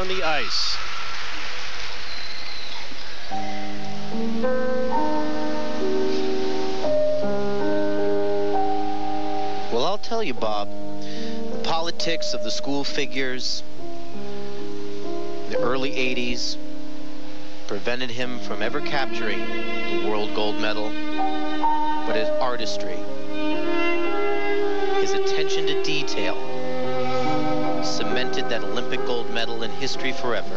on the ice. Well, I'll tell you, Bob, the politics of the school figures, the early 80s, prevented him from ever capturing the world gold medal, but his artistry, his attention to detail, cemented that Olympic gold medal in history forever.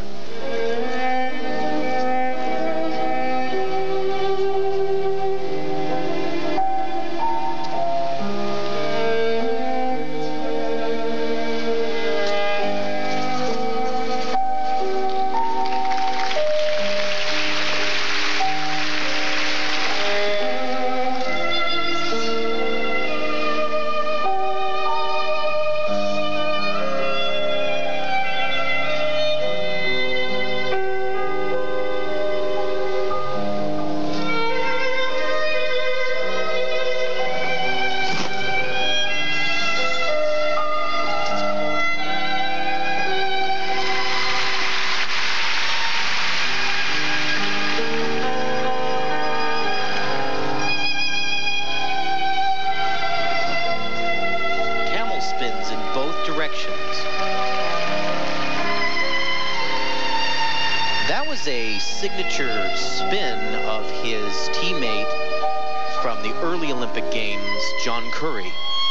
A signature spin of his teammate from the early Olympic Games, John Curry.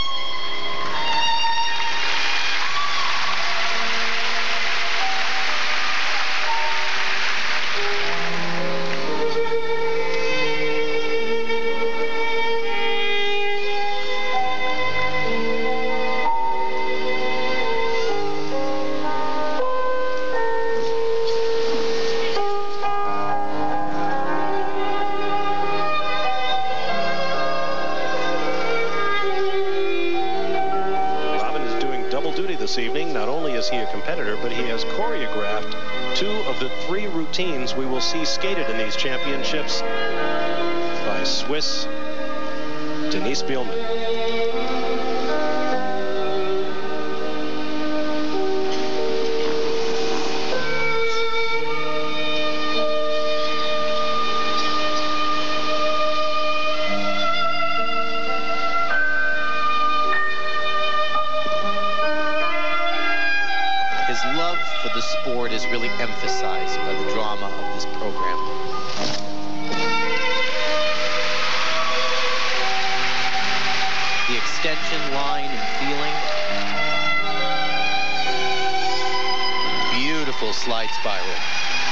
This evening. Not only is he a competitor, but he has choreographed 2 of the 3 routines we will see skated in these championships by Swiss Denise Bielmann. The sport is really emphasized by the drama of this program. The extension, line, and feeling. Beautiful slide spiral.